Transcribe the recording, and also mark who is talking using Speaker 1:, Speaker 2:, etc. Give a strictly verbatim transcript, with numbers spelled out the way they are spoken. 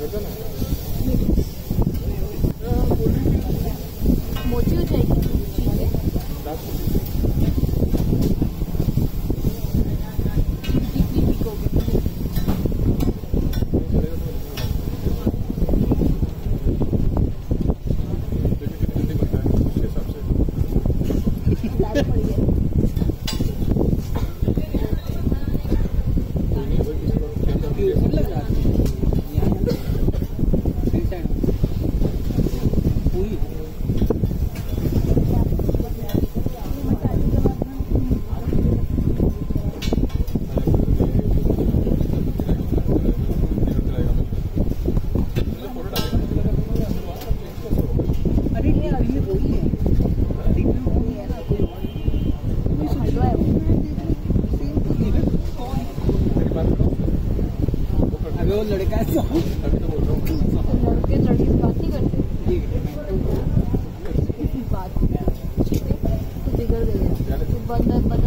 Speaker 1: मोची हो जाएगी चीजें।
Speaker 2: वो लड़का है
Speaker 1: लड़के लड़की से बात नहीं करते बात तो बिगड़ गई है।